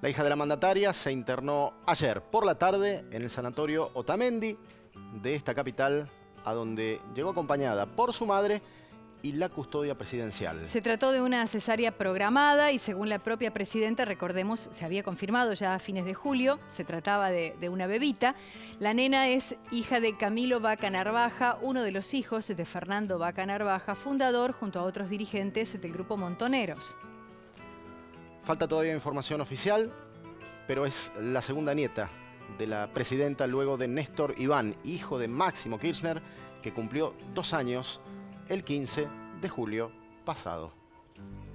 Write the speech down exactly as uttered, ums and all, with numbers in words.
La hija de la mandataria se internó ayer por la tarde en el sanatorio Otamendi de esta capital, a donde llegó acompañada por su madre y la custodia presidencial. Se trató de una cesárea programada y según la propia presidenta, recordemos, se había confirmado ya a fines de julio, se trataba de, de una bebita. La nena es hija de Camilo Vaca Narvaja, uno de los hijos de Fernando Vaca Narvaja, fundador junto a otros dirigentes del grupo Montoneros. Falta todavía información oficial, pero es la segunda nieta de la presidenta luego de Néstor Iván, hijo de Máximo Kirchner, que cumplió dos años el quince de julio pasado.